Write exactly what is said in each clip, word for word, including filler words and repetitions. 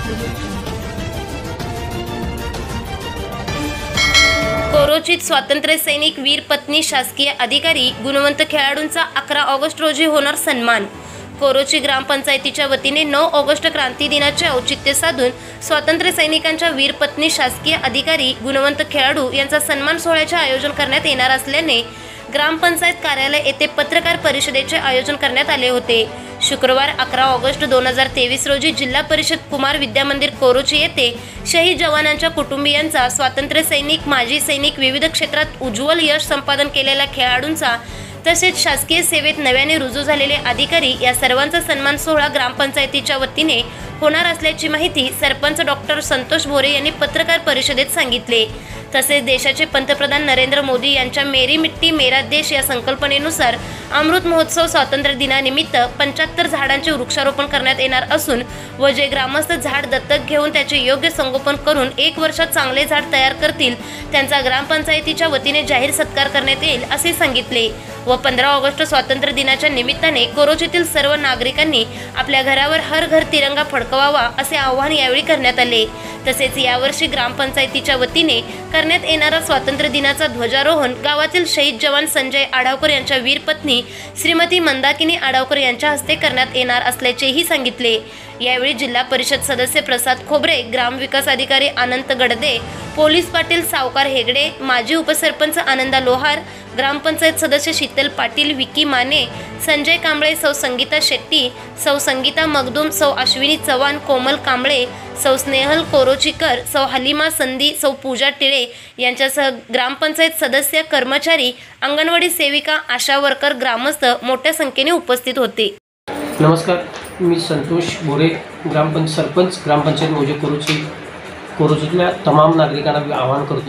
कोरोचीत स्वातंत्र्य सैनिक वीर पत्नी शासकीय अधिकारी गुणवंत खेळाडूंचा अकरा ऑगस्ट रोजी होणार सन्मान। कोरोची ग्रामपंचायतीच्या वतीने नऊ ऑगस्ट क्रांती दिनाचे औचित्य साधून स्वातंत्र्य सैनिकांच्या वीर पत्नी शासकीय अधिकारी गुणवंत खेळाडू यांचा सन्मान सोहळ्याचे आयोजन करण्यात येणार असल्याने ग्रामपंचायत कार्यालय येथे पत्रकार परिषदेचे आयोजन करण्यात आले होते। शुक्रवार अकरा ऑगस्ट दोन हजार तेवीस रोजी जिल्हा परिषद कुमार विद्यामंदिर कोरोची येथे शहीद जवानांच्या कुटुंबियांचा, स्वातंत्र्य सैनिक, माजी सैनिक, विविध क्षेत्रात उज्ज्वल यश संपादन केलेल्या खेळाडूंचा तसेच शासकीय सेवेत नव्याने रुजू झालेले अधिकारी या सर्वांचा सन्मान सोहळा ग्रामपंचायतीच्या वतीने होणार असल्याची माहिती सरपंच डॉक्टर संतोष भोरे यांनी पत्रकार परिषदेत सांगितले। तसेच देशाचे पंतप्रधान नरेंद्र मोदी यांच्या मेरी मिट्टी मेरा देश या संकल्पनेनुसार अमृत महोत्सव स्वातंत्र्य दिनानिमित्त पंच्याहत्तर झाडांचे वृक्षारोपण करण्यात येणार असून व जे ग्रामस्थ झाड दत्तक घेऊन त्याचे योग्य संगोपन करून एक वर्षात चांगले झाड तयार करतील त्यांचा ग्रामपंचायतीच्या वतीने जाहीर सत्कार करण्यात येईल असे सांगितले। व पंधरा ऑगस्ट स्वातंत्र्य दिनाच्या निमित्ताने कोरोचीतील सर्व नागरिकांनी आपल्या घरावर हर घर तिरंगा फडकवावा असे आवाहन यावेळी करण्यात आले। तसेच यावर्षी ग्रामपंचायतीच्या वतीने करण्यात येणारा स्वातंत्र्य दिनाचा ध्वजारोहण गावातील शहीद जवान संजय आडावकर यांच्या वीर पत्नी श्रीमती मंदाकिनी आडावकर यांच्या हस्ते करण्यात येणार असल्याचेही सांगितले। यावेळी जिल्हा परिषद सदस्य प्रसाद खोबरे, ग्रामविकास अधिकारी अनंत गडदे, पोलीस पाटील सावकार हेगडे, माजी उपसरपंच आनंदा लोहार, ग्रामपंचायत सदस्य शीतल पाटील, विकी माने, संजय कांबळे, सौ संगीता शेट्टी, सौ संगीता मगदूम, सौ अश्विनी चव्हाण, कोमल कांबळे, सौ स्नेहल कोरोचीकर, सौ हलीमा संधी, सौ पूजा टिळे यांच्यासह ग्रामपंचायत सदस्य, कर्मचारी, अंगणवाडी सेविका, आशा वर्कर, ग्रामस्थ मोठ्या संख्येने उपस्थित होते। नमस्कार, मी संतोष भोरे, ग्रामपंचायत सरपंच, ग्रामपंचायत मौजे कोरोची कोरोचीतल्या तमाम नागरिकांना आवाहन करतो।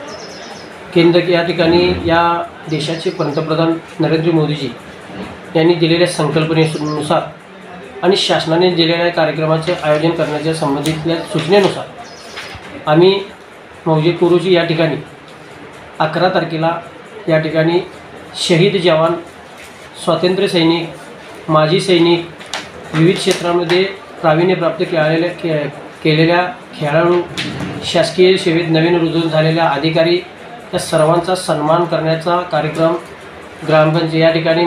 केंद्र या ठिकाणी या देशाचे पंतप्रधान नरेंद्र मोदीजी यांनी दिलेल्या संकल्पनेनुसार आणि शासनाने दिलेल्या कार्यक्रमाचे आयोजन करण्याच्या संबंधितल्या सूचनेनुसार आम्ही मौजे कोरोची या ठिकाणी अकरा तारखेला या ठिकाणी शहीद जवान, स्वातंत्र्य सैनिक, माजी सैनिक, विविध क्षेत्रामध्ये प्रावीण्य प्राप्त केलेल्या के केलेल्या खेळाडू, शासकीय सेवेत नवीन रुजू झालेल्या अधिकारी या सर्वांचा सन्मान करण्याचा कार्यक्रम ग्रामपंचायत या ठिकाणी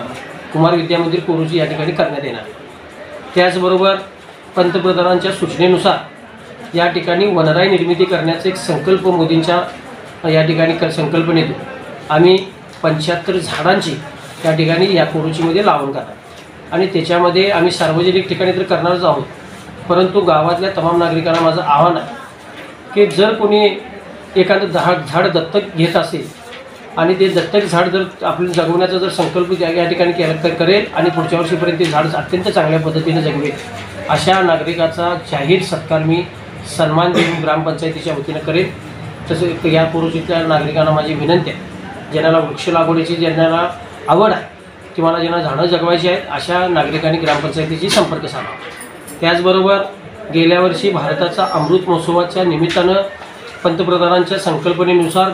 कुमार विद्यामंदिर कोरोची या ठिकाणी करण्यात येणार। त्याचबरोबर पंतप्रधानांच्या सूचनेनुसार या ठिकाणी वनराई निर्मिती करण्याचा एक संकल्प मोदींच्या या ठिकाणी क संकल्पनेतून आम्ही पंच्याहत्तर झाडांची या ठिकाणी या कोरोचीमध्ये लावण करणार आणि त्याच्यामध्ये आम्ही सार्वजनिक ठिकाणी तर करणारच आहोत, परंतु गावातल्या तमाम नागरिकांना माझं आव्हान आहे की जर कोणी एखादं झाड झाड दत्तक घेत असेल आणि ते दत्तक झाड जर आपलं जगवण्याचा जर संकल्प या ठिकाणी केला करेल आणि पुढच्या वर्षीपर्यंत ते झाड अत्यंत चांगल्या पद्धतीने जगवेल, अशा नागरिकाचा जाहीर सत्कार मी सन्मान देऊन ग्रामपंचायतीच्या वतीनं करेल। तसं या कोरोचीतल्या नागरिकांना माझी विनंती आहे, ज्यांना वृक्ष लागवडीची ज्यांना आवड आहे किंवा ज्यांना झाडं जगवायची आहेत अशा नागरिकांनी ग्रामपंचायतीशी संपर्क साधावा। त्याचबरोबर गेल्या वर्षी भारताचा अमृत महोत्सवाच्या निमित्तानं पंतप्रधानांच्या संकल्पनेनुसार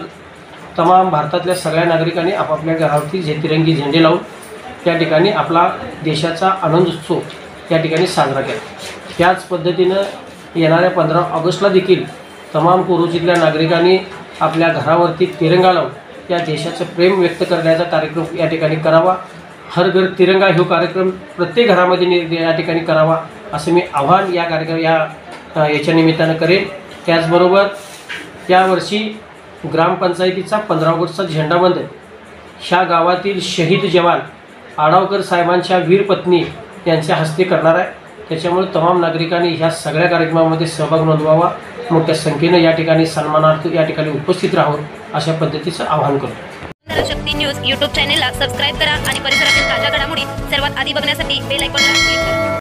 तमाम भारतातल्या सगळ्या नागरिकांनी आपापल्या घरावरती झे तिरंगी झेंडे लावून त्या ठिकाणी आपला देशाचा आनंदोत्सव या ठिकाणी साजरा केला। त्याच पद्धतीनं येणाऱ्या पंधरा ऑगस्टला देखील तमाम कोरोचीतल्या नागरिकांनी आपल्या घरावरती तिरंगा लावून या देशाचं प्रेम व्यक्त करण्याचा कार्यक्रम या ठिकाणी करावा। हर घर तिरंगा हा कार्यक्रम प्रत्येक घरामध्ये या ठिकाणी करावा असं मी आव्हान या कार्यक्रम या याच्या निमित्तानं करेन। त्याचबरोबर यावर्षी ग्रामपंचायतीचा पंधरा ऑगस्टचा झेंडावंदन ह्या गावातील शहीद जवान आडावकर साहेबांच्या वीर पत्नी यांच्या हस्ते करणार आहे। त्याच्यामुळे तमाम नागरिकांनी ह्या सगळ्या कार्यक्रमामध्ये सहभाग नोंदवावा, मोठ्या संख्येनं या ठिकाणी सन्मानार्थ या ठिकाणी उपस्थित राहावं अशा पद्धतीचं आवाहन करतो। शक्ती न्यूज यूट्यूब चॅनेलला सबस्क्राईब करा आणि परिसरातील ताज्या घडामोडी सर्वात आधी बघण्यासाठी बेल आयकॉनला क्लिक करा।